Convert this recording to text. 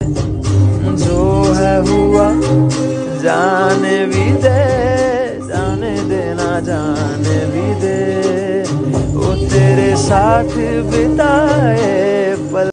जो है हुआ जाने भी दे, जाने देना जाने भी दे। वो तेरे साथ बिताए पल